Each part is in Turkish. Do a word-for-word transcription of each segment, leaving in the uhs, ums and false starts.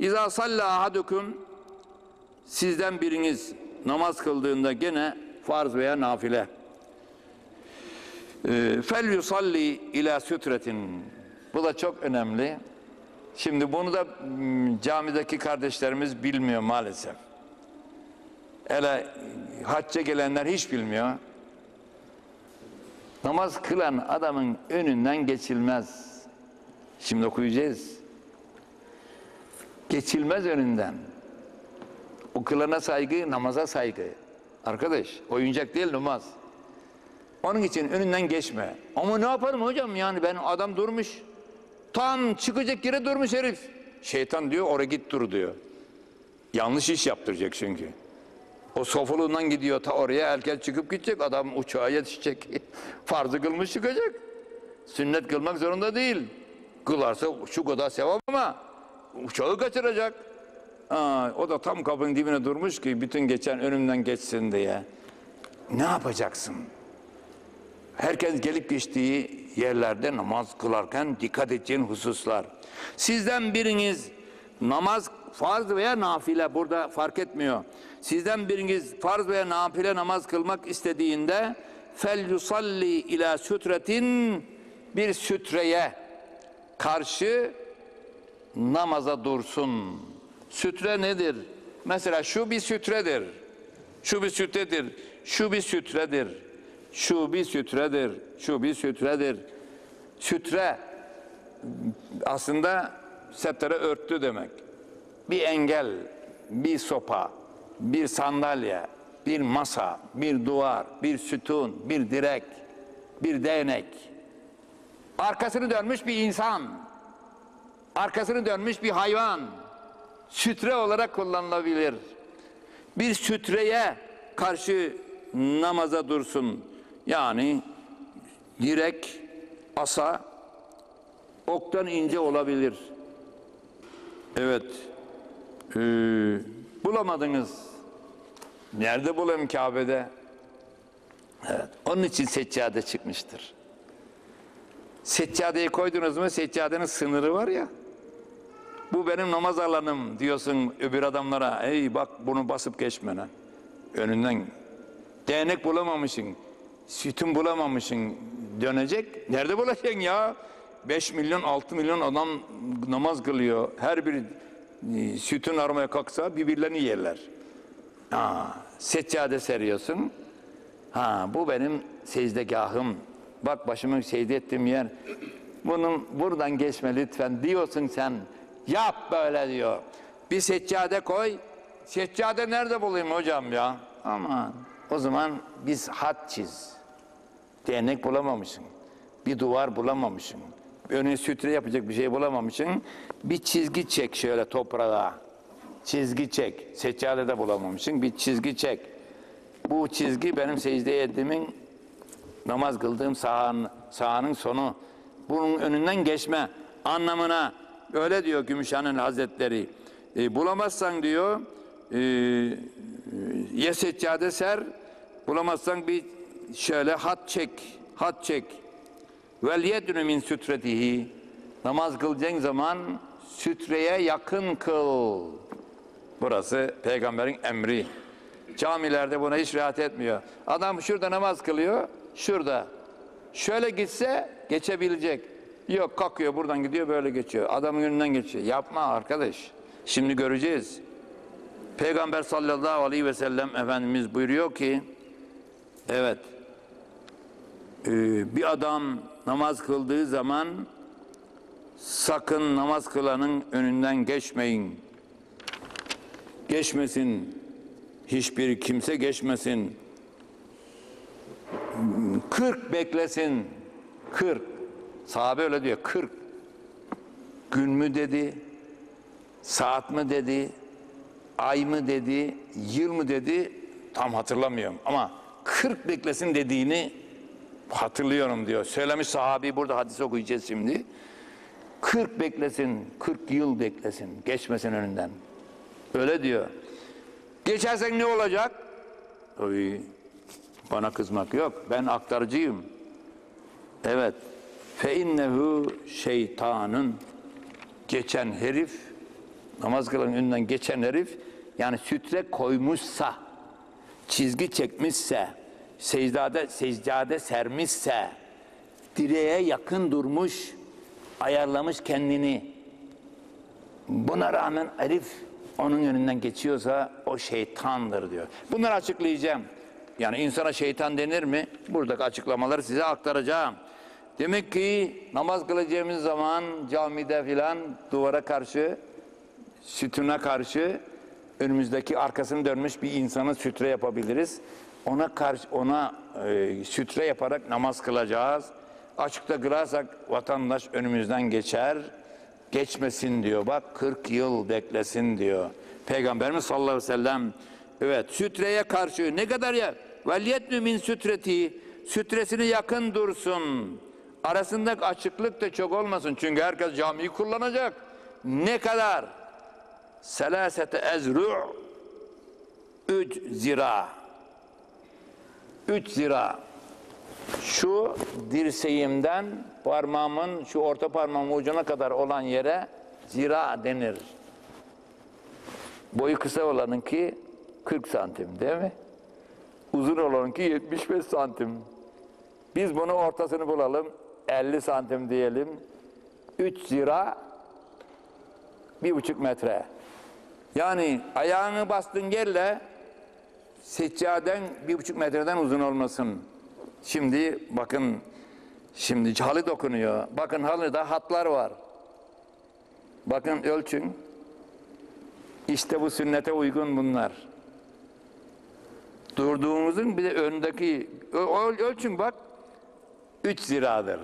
İza salla ahadukum, sizden biriniz namaz kıldığında gene farz veya nafile. Fel yusalli ila sütretin. Bu da çok önemli. Şimdi bunu da camideki kardeşlerimiz bilmiyor maalesef. Hele hacca gelenler hiç bilmiyor. Namaz kılan adamın önünden geçilmez. Şimdi okuyacağız. Geçilmez önünden. O kılana saygı, namaza saygı. Arkadaş, oyuncak değil namaz. Onun için önünden geçme. Ama ne yapalım hocam, yani ben adam durmuş. Tam çıkacak yere durmuş herif. Şeytan diyor oraya git dur diyor. Yanlış iş yaptıracak çünkü. O sofuluğundan gidiyor ta oraya, erken çıkıp gidecek, adam uçağa yetişecek. Farzı kılmış çıkacak. Sünnet kılmak zorunda değil. Kılarsa şu kadar sevap ama uçağı kaçıracak. Aa, o da tam kapının dibine durmuş ki bütün geçen önümden geçsin diye. Ne yapacaksın? Herkes gelip geçtiği yerlerde namaz kılarken dikkat edeceğin hususlar. Sizden biriniz namaz farz veya nafile, burada fark etmiyor. Sizden biriniz farz veya nafile namaz kılmak istediğinde fel yusalli ila sütretin, bir sütreye karşı namaza dursun. Sütre nedir? Mesela şu bir sütredir. Şu bir sütredir. Şu bir sütredir. Şu bir sütredir. Şu bir sütredir. Sütre aslında setere örtü demek. Bir engel, bir sopa, bir sandalye, bir masa, bir duvar, bir sütun, bir direk, bir değnek. Arkasını dönmüş bir insan, arkasını dönmüş bir hayvan, sütre olarak kullanılabilir. Bir sütreye karşı namaza dursun. Yani direk, asa, oktan ince olabilir. Evet, ee, bulamadınız. Nerede bulayım Kabe'de? Evet, onun için seccade çıkmıştır. Seccadeyi koydunuz mu, seccadenin sınırı var ya. Bu benim namaz alanım diyorsun öbür adamlara. Ey bak bunu basıp geçme lan. Önünden. Değnek bulamamışsın. Sütun bulamamışsın. Dönecek. Nerede bulacaksın ya? beş milyon, altı milyon adam namaz kılıyor. Her bir sütun aramaya kalksa birbirlerini yerler. Ha, seccade seriyorsun. Ha, bu benim secdegahım. Bak başımı secde ettiğim yer. Bunun buradan geçme lütfen diyorsun sen. Yap böyle diyor. Bir seccade koy. Seccade nerede bulayım hocam ya? Aman. O zaman biz hat çiz. Değnek bulamamışsın. Bir duvar bulamamışsın. Önüne sütre yapacak bir şey bulamamışsın. Bir çizgi çek şöyle toprağa. Çizgi çek. Seccade de bulamamışsın. Bir çizgi çek. Bu çizgi benim secde ettiğimin, namaz kıldığım sahanın, sahanın sonu. Bunun önünden geçme anlamına öyle diyor Gümüşhane Hazretleri. E, bulamazsan diyor e, ya seccade ser, bulamazsan bir şöyle hat çek, hat çek. Vel yednü min sütretihi, namaz kılacağın zaman sütreye yakın kıl. Burası peygamberin emri. Camilerde buna hiç rahat etmiyor. Adam şurada namaz kılıyor, şurada. Şöyle gitse geçebilecek. Yok, kalkıyor buradan gidiyor böyle geçiyor. Adamın önünden geçiyor. Yapma arkadaş. Şimdi göreceğiz. Peygamber sallallahu aleyhi ve sellem Efendimiz buyuruyor ki, evet, bir adam namaz kıldığı zaman sakın namaz kılanın önünden geçmeyin. Geçmesin. Hiçbir kimse geçmesin. Kırk beklesin. Kırk. Sahabe öyle diyor. Kırk. Gün mü dedi? Saat mi dedi? Ay mı dedi? Yıl mı dedi? Tam hatırlamıyorum. Ama kırk beklesin dediğini hatırlıyorum diyor. Söylemiş sahabi, burada hadis okuyacağız şimdi. Kırk beklesin. Kırk yıl beklesin. Geçmesin önünden. Öyle diyor. Geçersen ne olacak? Oy, bana kızmak yok. Ben aktarıcıyım. Evet. Fe innehu şeytanın, geçen herif namaz kılan önünden geçen herif, yani sütre koymuşsa, çizgi çekmişse, secdade, secdade sermişse, direğe yakın durmuş, ayarlamış kendini. Buna rağmen herif onun önünden geçiyorsa o şeytandır diyor. Bunları açıklayacağım. Yani insana şeytan denir mi? Buradaki açıklamaları size aktaracağım. Demek ki namaz kılacağımız zaman camide filan duvara karşı, sütuna karşı önümüzdeki arkasını dönmüş bir insanın sütre yapabiliriz. Ona karşı ona e, sütre yaparak namaz kılacağız. Açıkta kılarsak vatandaş önümüzden geçer. Geçmesin diyor. Bak kırk yıl beklesin diyor. Peygamberimiz sallallahu aleyhi ve sellem. Evet, sütreye karşı ne kadar ya? Veliyetnü min sütreti, sütresine yakın dursun. Arasındaki açıklık da çok olmasın. Çünkü herkes camiyi kullanacak. Ne kadar? Selasete ezru' üç zira. Üç zira. Şu dirseğimden parmağımın, şu orta parmağımın ucuna kadar olan yere zira denir. Boyu kısa olanınki kırk santim değil mi? Uzun olanınki yetmiş beş santim. Biz bunu ortasını bulalım, elli santim diyelim. Üç zira, bir buçuk metre. Yani ayağını bastığın yerle seccaden bir buçuk metreden uzun olmasın. Şimdi bakın, şimdi halı dokunuyor. Bakın halıda hatlar var. Bakın ölçün. İşte bu sünnete uygun bunlar. Durduğumuzun bir de öndeki ölçün bak. Üç ziradır.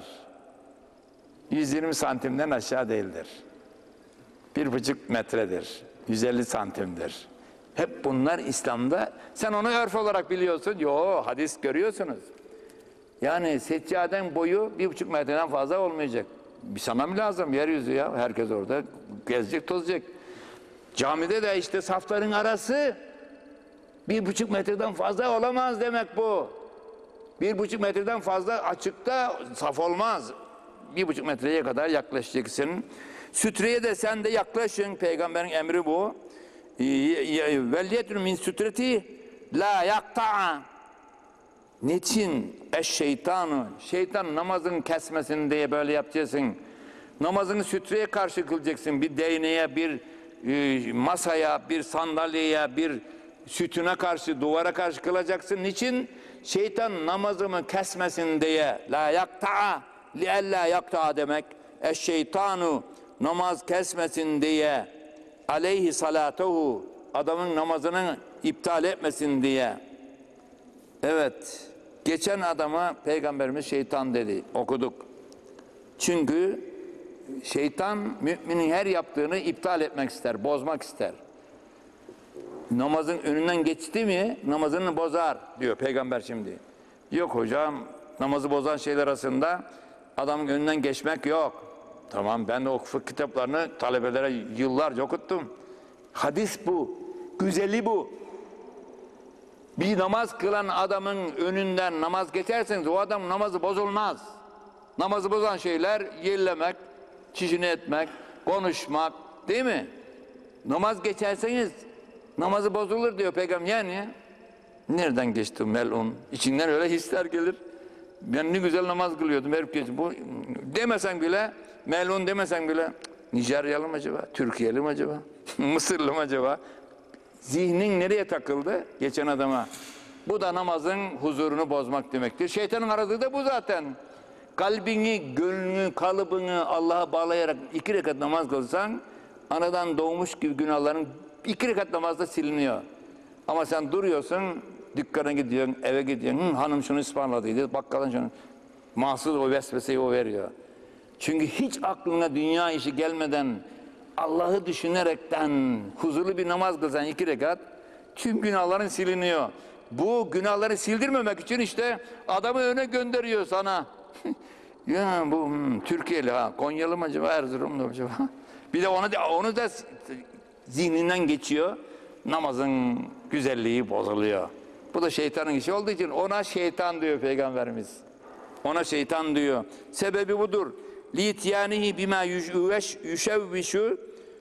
yüz yirmi santimden aşağı değildir. Bir buçuk metredir. yüz elli santimdir. Hep bunlar İslam'da. Sen onu örf olarak biliyorsun. Yo, hadis görüyorsunuz. Yani seccaden boyu bir buçuk metreden fazla olmayacak. Bir sana mı lazım? Yeryüzü ya. Herkes orada gezecek, tozacak. Camide de işte safların arası bir buçuk metreden fazla olamaz demek bu. Bir buçuk metreden fazla açıkta saf olmaz. Bir buçuk metreye kadar yaklaşacaksın. Sütreye de sen de yaklaşın. Peygamberin emri bu. Veliyetun min sütreti la yakta'a. Niçin? Eş şeytanı. Şeytan namazın kesmesin diye böyle yapacaksın. Namazını sütreye karşı kılacaksın. Bir değneğe, bir e, masaya, bir sandalyeye, bir sütuna karşı, duvara karşı kılacaksın. Niçin? Şeytan namazımı kesmesin diye. La yakta'a li ella yakta'a demek. Eş şeytanu namaz kesmesin diye. Aleyhi salatuhu adamın namazını iptal etmesin diye. Evet, geçen adama Peygamberimiz şeytan dedi, okuduk. Çünkü şeytan müminin her yaptığını iptal etmek ister, bozmak ister. Namazın önünden geçti mi namazını bozar diyor Peygamber şimdi. Yok hocam, namazı bozan şeyler arasında adamın önünden geçmek yok. Tamam, ben de o fıkıh kitaplarını talebelere yıllarca okuttum. Hadis bu, güzeli bu. Bir namaz kılan adamın önünden namaz geçerseniz o adam namazı bozulmaz. Namazı bozan şeyler yerlemek, çişini etmek, konuşmak, değil mi? Namaz geçerseniz namazı bozulur diyor Peygamber. Yani nereden geçti melun? İçinden öyle hisler gelir. Ben ne güzel namaz kılıyordum. Herif bu demesen bile, melun demesen bile, Nijeryalı mı acaba? Türkiye'li mi acaba? Mısırlı mı acaba? Zihnin nereye takıldı? Geçen adama. Bu da namazın huzurunu bozmak demektir. Şeytanın aradığı da bu zaten. Kalbini, gönlünü, kalıbını Allah'a bağlayarak iki rekat namaz kılsan, anadan doğmuş gibi günahların iki rekat namazda siliniyor. Ama sen duruyorsun, dükkana gidiyorsun, eve gidiyorsun, Hı, hanım şunu ısmarladıydı, bakkalın şunu. Mahsus o vesveseyi o veriyor. Çünkü hiç aklına dünya işi gelmeden, Allah'ı düşünerekten huzurlu bir namaz kılsan iki rekat, tüm günahların siliniyor. Bu günahları sildirmemek için işte adamı öne gönderiyor sana. Ya bu hmm, Türkiye'li ha, Konyalı mı acaba, Erzurumlu mu acaba? Bir de onu da, onu da zihninden geçiyor. Namazın güzelliği bozuluyor. Bu da şeytanın işi olduğu için ona şeytan diyor Peygamberimiz. Ona şeytan diyor. Sebebi budur. لِيْتْيَانِهِ بِمَا يُشَوِّشُ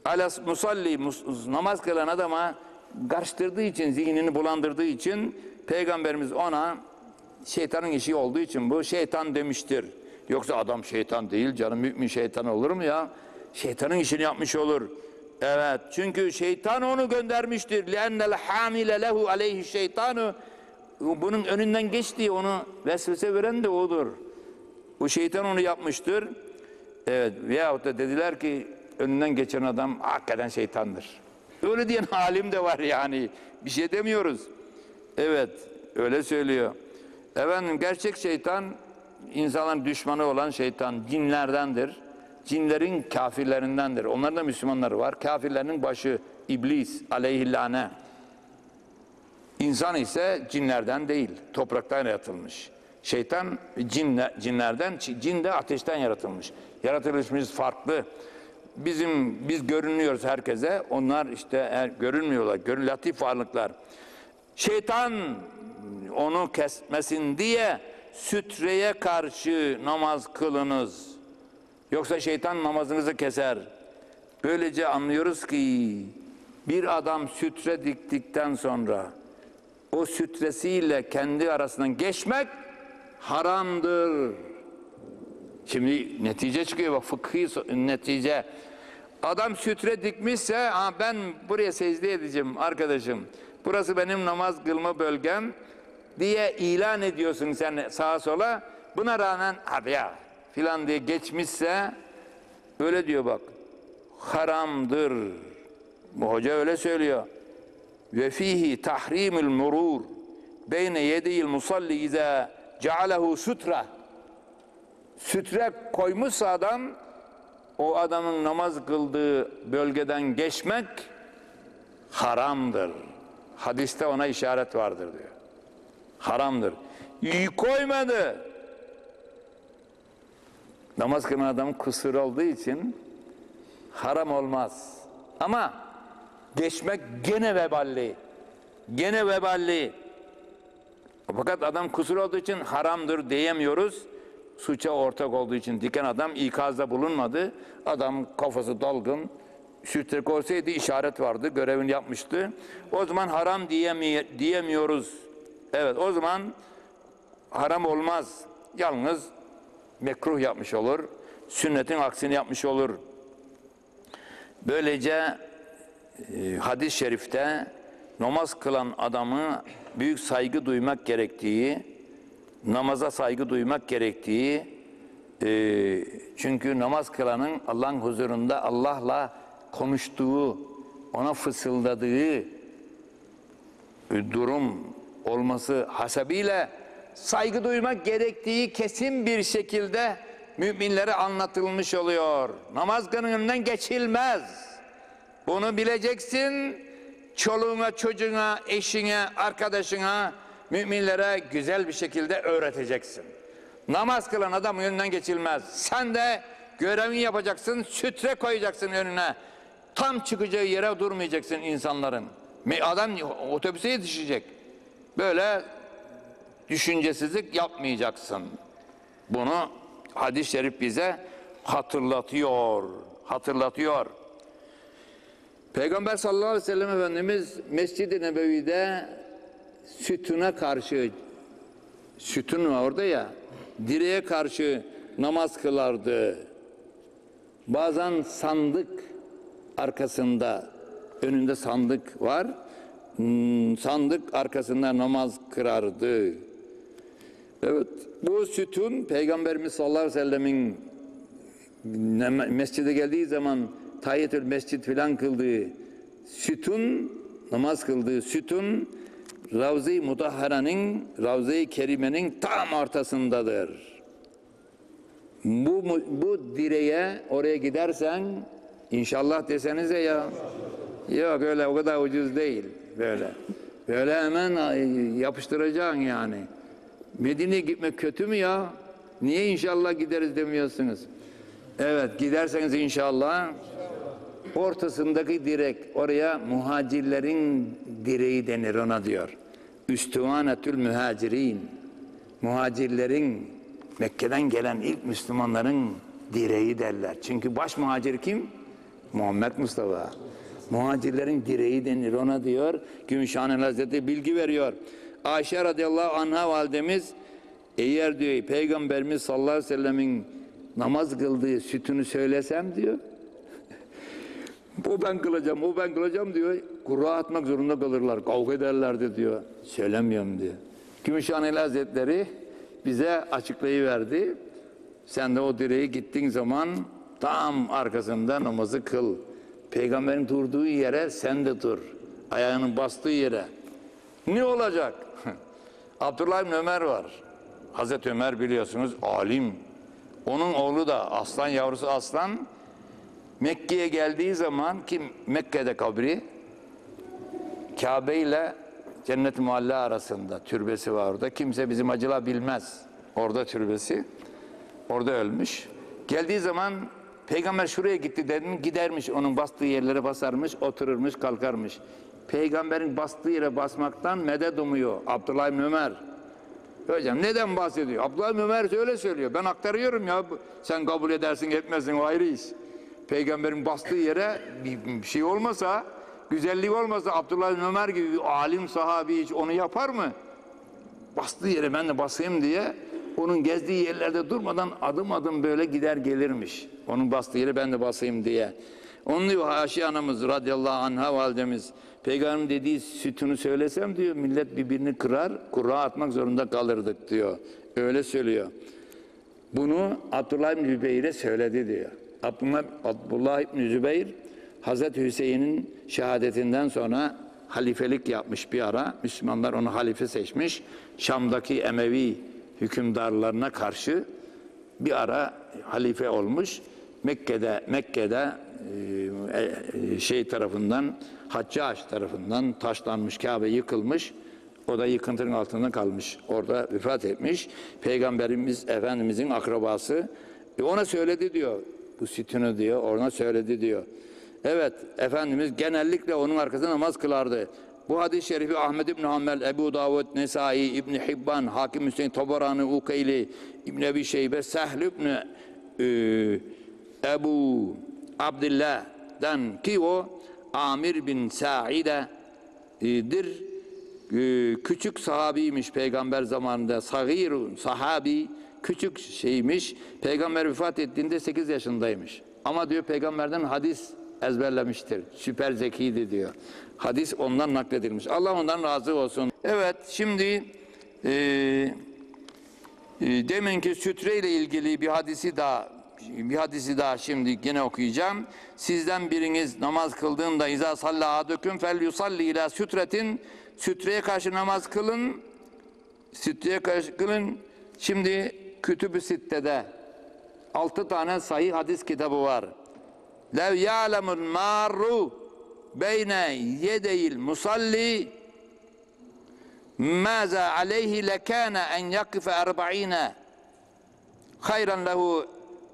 Alas musalli, namaz kılan adama karıştırdığı için, zihnini bulandırdığı için Peygamberimiz ona şeytanın işi olduğu için bu şeytan demiştir. Yoksa adam şeytan değil canım, mümin şeytan olur mu ya? Şeytanın işini yapmış olur. Evet, çünkü şeytan onu göndermiştir. لِأَنَّ الْحَامِلَ لَهُ عَلَيْهِ şeytanu. Bunun önünden geçtiği, onu vesvese veren de odur. Bu şeytan onu yapmıştır. Evet, veyahut da dediler ki önünden geçen adam hakikaten şeytandır. Öyle diyen alim de var yani. Bir şey demiyoruz. Evet, öyle söylüyor. Efendim, gerçek şeytan, insanların düşmanı olan şeytan cinlerdendir. Cinlerin kafirlerindendir. Onların da Müslümanları var. Kafirlerin başı iblis aleyhillâne. İnsan ise cinlerden değil, topraktan yaratılmış. Şeytan cinle, cinlerden, cin de ateşten yaratılmış. Yaratılışımız farklı. Bizim biz görünüyoruz herkese. Onlar işte görünmüyorlar. Görün latif varlıklar. Şeytan onu kesmesin diye sütreye karşı namaz kılınız. Yoksa şeytan namazınızı keser. Böylece anlıyoruz ki bir adam sütre diktikten sonra o sütresiyle kendi arasından geçmek haramdır. Şimdi netice çıkıyor bak, fıkhi netice. Adam sütre dikmişse, ha ben buraya secde edeceğim arkadaşım, burası benim namaz kılma bölgem diye ilan ediyorsun sen sağa sola. Buna rağmen abi ya filan diye geçmişse, öyle diyor bak, haramdır. Bu hoca öyle söylüyor. Ve fihi tahrimul murur beyne yediyil musalli iza cealehu sutra. Sütre koymuşsa adam, o adamın namaz kıldığı bölgeden geçmek haramdır. Hadiste ona işaret vardır diyor. Haramdır. İyi koymadı. Namaz kılan adamın kusur olduğu için haram olmaz. Ama geçmek gene veballi. Gene veballi. Fakat adam kusur olduğu için haramdır diyemiyoruz. Suça ortak olduğu için diken adam ikazda bulunmadı. Adam kafası dalgın. Sütre koysaydı işaret vardı. Görevini yapmıştı. O zaman haram diyemi diyemiyoruz. Evet, o zaman haram olmaz. Yalnız mekruh yapmış olur. Sünnetin aksini yapmış olur. Böylece e, hadis-i şerifte namaz kılan adamı büyük saygı duymak gerektiği, namaza saygı duymak gerektiği, e, çünkü namaz kılanın Allah'ın huzurunda Allah'la konuştuğu, ona fısıldadığı durum olması hasebiyle saygı duymak gerektiği kesin bir şekilde müminlere anlatılmış oluyor. Namaz önünden geçilmez. Bunu bileceksin. Çoluğuna, çocuğuna, eşine, arkadaşına, müminlere güzel bir şekilde öğreteceksin. Namaz kılan adam önünden geçilmez. Sen de görevini yapacaksın, sütre koyacaksın önüne. Tam çıkacağı yere durmayacaksın insanların. Adam otobüse yetişecek. Böyle düşüncesizlik yapmayacaksın. Bunu hadis-i şerif bize hatırlatıyor. Hatırlatıyor. Peygamber sallallahu aleyhi ve sellem Efendimiz Mescid-i Nebevi'de sütuna karşı, sütun var orada ya, direğe karşı namaz kılardı. Bazen sandık arkasında, önünde sandık var, sandık arkasında namaz kırardı. Evet, bu sütun Peygamberimiz sallallahu aleyhi ve sellemin mescide geldiği zaman tahiyyetül mescid filan kıldığı sütun, namaz kıldığı sütun Ravza-i Mutahhara'nın, Ravza-i Kerime'nin tam ortasındadır. Bu, bu direğe oraya gidersen inşallah desenize ya. Yok öyle, o kadar ucuz değil böyle. Böyle hemen yapıştıracaksın yani. Medine'ye gitmek kötü mü ya? Niye inşallah gideriz demiyorsunuz? Evet, giderseniz inşallah ortasındaki direk, oraya muhacirlerin direği denir ona diyor. Üstüvanetül mühacirin. Muhacirlerin, Mekke'den gelen ilk Müslümanların direği derler. Çünkü baş muhacir kim? Muhammed Mustafa. Muhacirlerin direği denir ona diyor. Gümüşhane Hazretleri bilgi veriyor. Ayşe radıyallahu anha validemiz eğer diyor Peygamberimiz sallallahu aleyhi ve sellemin namaz kıldığı sütünü söylesem diyor. O ben kılacağım, o ben kılacağım diyor. Kura atmak zorunda kalırlar, kavga ederlerdi diyor. Söylemiyorum diyor. Gümüşhaneli Hazretleri bize açıklayıverdi. Sen de o direği gittiğin zaman tam arkasında namazı kıl. Peygamberin durduğu yere sen de dur. Ayağının bastığı yere. Ne olacak? Abdullah bin Ömer var. Hazreti Ömer biliyorsunuz alim. Onun oğlu da aslan yavrusu aslan. Mekke'ye geldiği zaman ki Mekke'de kabri Kabe ile Cennet-i Mualla arasında türbesi var orada. Kimse bizim acıla bilmez. Orada türbesi. Orada ölmüş. Geldiği zaman Peygamber şuraya gitti dedim. Gidermiş onun bastığı yerlere basarmış, otururmuş, kalkarmış. Peygamberin bastığı yere basmaktan medet umuyor Abdullah bin Ömer. Hocam neden bahsediyor? Abdullah bin Ömer öyle söylüyor. Ben aktarıyorum ya. Sen kabul edersin etmezsin o ayrı iş. Peygamberin bastığı yere bir şey olmasa, güzellik olmasa Abdullah bin Ömer gibi bir alim sahabi hiç onu yapar mı? Bastığı yere ben de basayım diye onun gezdiği yerlerde durmadan adım adım böyle gider gelirmiş. Onun bastığı yere ben de basayım diye. Onun diyor Ayşe anamız radıyallahu anha validemiz Peygamberin dediği sütünü söylesem diyor millet birbirini kırar, kura atmak zorunda kalırdık diyor. Öyle söylüyor. Bunu Abdullah bin Zübeyir'e söyledi diyor. Abdullah, Abdullah bin Zübeyir Hazreti Hüseyin'in şehadetinden sonra halifelik yapmış bir ara. Müslümanlar onu halife seçmiş. Şam'daki Emevi hükümdarlarına karşı bir ara halife olmuş. Mekke'de Mekke'de e, şey tarafından Haccac tarafından taşlanmış, Kabe yıkılmış. O da yıkıntının altında kalmış. Orada vefat etmiş. Peygamberimiz Efendimizin akrabası e ona söyledi diyor. Bu sütünü diyor, ona söyledi diyor. Evet, Efendimiz genellikle onun arkasında namaz kılardı. Bu hadis-i şerifi Ahmed İbni Hanbel, Ebu Davud, Nesai, İbni Hibban, Hakim Hüseyin Tabarani, Ukeyli, İbni Ebi Şeybe, Sehl İbni e, Ebu Abdillah'dan ki o Amir bin Sa'ide'dir. E, küçük sahabiymiş peygamber zamanında. Sagirun, sahabi, küçük şeymiş. Peygamber vefat ettiğinde sekiz yaşındaymış. Ama diyor peygamberden hadis ezberlemiştir. Süper zekiydi diyor. Hadis ondan nakledilmiş. Allah ondan razı olsun. Evet şimdi e, e, deminki sütre ile ilgili bir hadisi daha bir hadisi daha şimdi yine okuyacağım. Sizden biriniz namaz kıldığında izâ sallâ adüküm fel yusalli ilâ sütretin sütreye karşı namaz kılın. Sütreye karşı kılın. Şimdi Kütüb-ü Sitte'de altı tane sahih hadis kitabı var. Lev ya'lemul marru beyne yedeyil musalli maza aleyhi lekâne en yakife erba'ine hayran lehu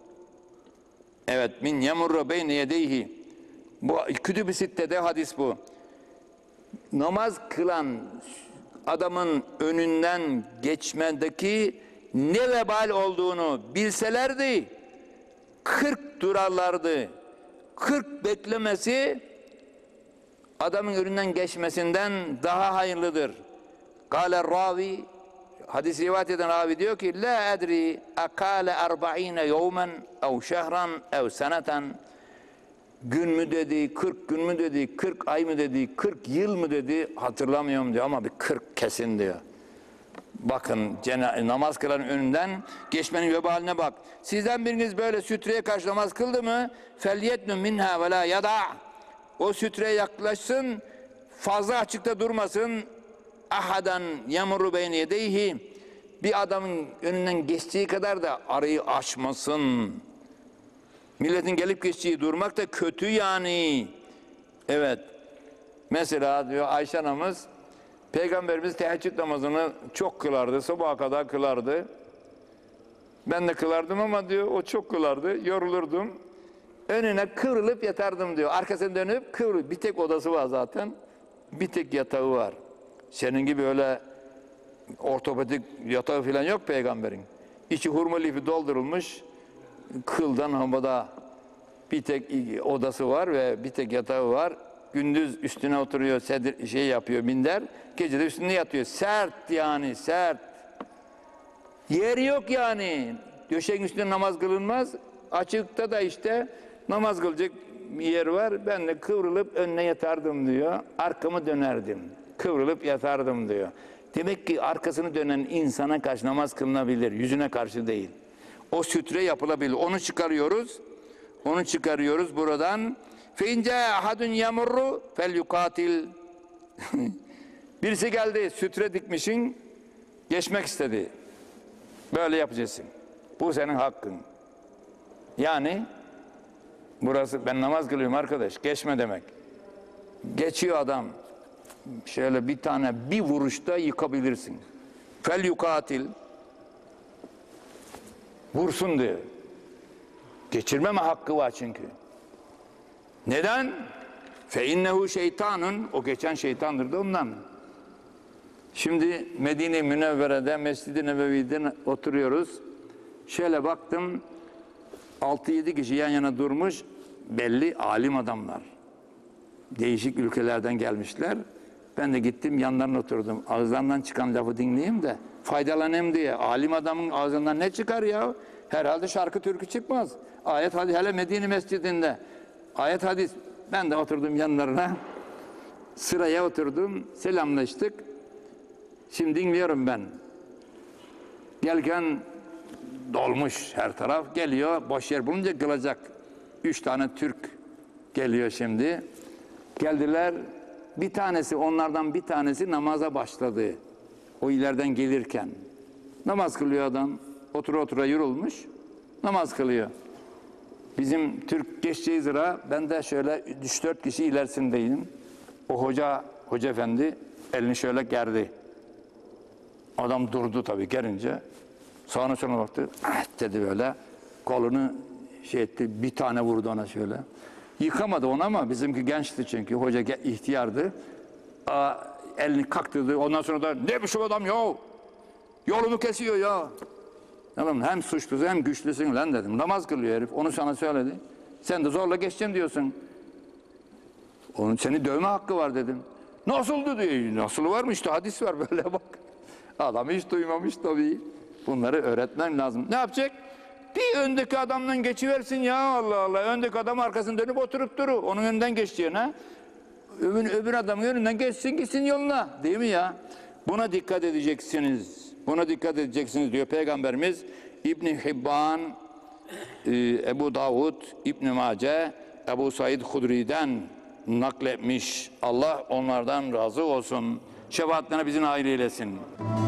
evet min yemurru beyne yedeyhi. Bu Kütüb-ü Sitte'de hadis bu. Namaz kılan adamın önünden geçmedeki ne vebal olduğunu bilselerdi kırk durarlardı. kırk beklemesi adamın önünden geçmesinden daha hayırlıdır. Kâle ravi hadis rivayet eden ravi diyor ki la edri akale erba'ine yevmen ev şehran ev seneten gün mü dedi, kırk gün mü dedi, kırk ay mı dedi, kırk yıl mı dedi hatırlamıyorum diyor ama bir kırk kesin diyor. Bakın namaz kılan önünden geçmenin vebaline bak. Sizden biriniz böyle sütreye karşı namaz kıldı mı? Felyetnu minha ve la yada. O sütreye yaklaşsın, fazla açıkta durmasın. Ahadan yamuru beyne yedeyhi. Bir adamın önünden geçtiği kadar da arayı açmasın. Milletin gelip geçtiği durmak da kötü yani. Evet. Mesela diyor Ayşe anamız Peygamberimiz teheccüd namazını çok kılardı, sabaha kadar kılardı. Ben de kılardım ama diyor o çok kılardı, yorulurdum. Önüne kıvrılıp yatardım diyor. Arkasına dönüp kıvrılıp, bir tek odası var zaten, bir tek yatağı var. Senin gibi öyle ortopedik yatağı falan yok peygamberin. İçi hurma lifi doldurulmuş, kıldan havada. Bir tek odası var ve bir tek yatağı var. Gündüz üstüne oturuyor, sedir, şey yapıyor, minder. Gece de üstünde yatıyor. Sert yani, sert. Yeri yok yani. Döşeğin üstünde namaz kılınmaz. Açıkta da işte namaz kılacak bir yer var. Ben de kıvrılıp önüne yatardım diyor. Arkamı dönerdim. Kıvrılıp yatardım diyor. Demek ki arkasını dönen insana karşı namaz kılınabilir. Yüzüne karşı değil. O sütre yapılabilir. Onu çıkarıyoruz. Onu çıkarıyoruz buradan. Feince ahadun yamurru fel yukatil. Birisi geldi, sütre dikmişin, geçmek istedi. Böyle yapacaksın. Bu senin hakkın. Yani burası, ben namaz kılıyorum arkadaş, geçme demek. Geçiyor adam. Şöyle bir tane bir vuruşta yıkabilirsin. Fel yukatil. Vursun diyor. Geçirmeme hakkı var çünkü. Neden? Fe innehu şeytanun. O geçen şeytandır da ondan. Şimdi Medine-i Münevvere'de, Mescid-i Nebevi'de oturuyoruz. Şöyle baktım, altı yedi kişi yan yana durmuş, belli alim adamlar. Değişik ülkelerden gelmişler. Ben de gittim yanlarına oturdum. Ağızlarından çıkan lafı dinleyeyim de faydalanayım diye. Alim adamın ağzından ne çıkar ya? Herhalde şarkı türkü çıkmaz. Ayet hadis, hele Medine Mescidinde. Ayet hadis. Ben de oturdum yanlarına. Sıraya oturdum. Selamlaştık. Şimdi dinliyorum ben. Gelken dolmuş her taraf. Geliyor. Boş yer bulunca kılacak. Üç tane Türk geliyor şimdi. Geldiler. Bir tanesi, onlardan bir tanesi namaza başladı. O ileriden gelirken. Namaz kılıyor adam. Otura otura yorulmuş. Namaz kılıyor. Bizim Türk geçeceği sıra, ben de şöyle üç dört kişi ilerisindeyim. O hoca, hoca efendi elini şöyle gerdi. Adam durdu tabii gerince. Sağına sonra baktı. Ah dedi böyle. Kolunu şey etti. Bir tane vurdu ona şöyle. Yıkamadı onu ama bizimki gençti çünkü. Hoca ihtiyardı. Aa, elini kaktırdı. Ondan sonra da ne biçim adam ya? Yolumu kesiyor ya. Oğlum hem suçlusun hem güçlüsün lan dedim. Namaz kılıyor herif. Onu sana söyledi. Sen de zorla geçeceğim diyorsun. Onun seni dövme hakkı var dedim. Nasıldı diyor. Nasıl var mı işte hadis var böyle bak. Adam hiç duymamış tabii. Bunları öğretmen lazım. Ne yapacak? Bir öndeki adamdan geçiversin ya Allah Allah. Öndeki adam arkasını dönüp oturup duru. Onun önünden geçeceğine. Öbür, öbür adamın önünden geçsin gitsin yoluna. Değil mi ya? Buna dikkat edeceksiniz. Buna dikkat edeceksiniz diyor Peygamberimiz. İbn-i Hibban, Ebu Davud, İbn-i Mace, Ebu Said Hudri'den nakletmiş. Allah onlardan razı olsun. Şefaatlerine bizi nail eylesin.